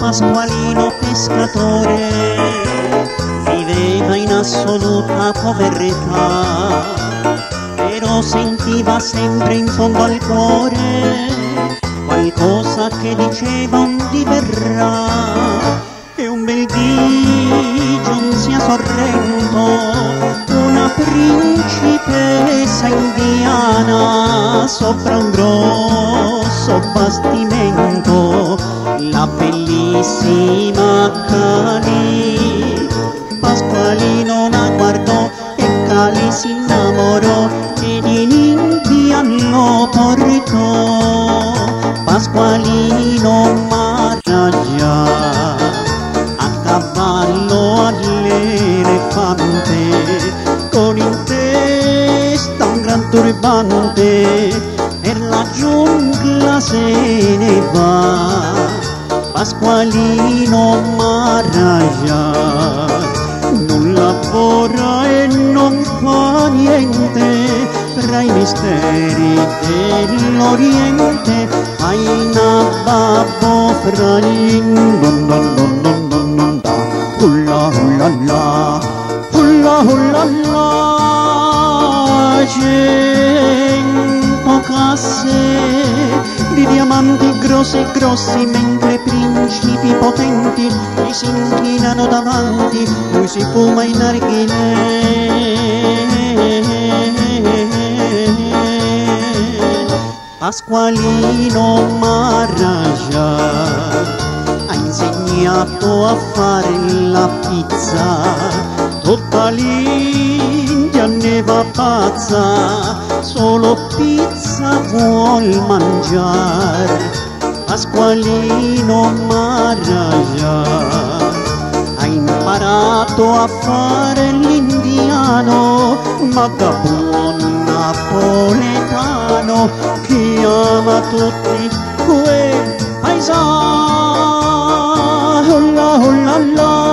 Pasqualino pescatore viveva in assoluta povertà, però sentiva sempre in fondo al cuore qualcosa che diceva un dì verrà. E un bel dì giunse a Sorrento una principessa indiana sopra un grosso bastimento, la bellissima Cali. Pasqualino la guardò e Cali si innamorò ed in India lo portò. Pasqualino Maharaja a cavallo all'elefante, con in testa un gran turbante, per la giungla se ne va. Pasqualino Maharaja non lavora e non fa niente, tra i misteri dell'Oriente aina babbo fra gli non da hulla hulla la hulla hulla la. 100 casse di diamanti grossi e grossi, mentre principi potenti gli si inchinano davanti, lui si fuma in narghilè. Pasqualino Maharaja ha insegnato a fare la pizza, tutta l'India ne va pazza, solo pizza vuol mangiare. Pasqualino Maharaja ha imparato a fare l'indiano, ma da buon napoletano che ama tutti quei paesani.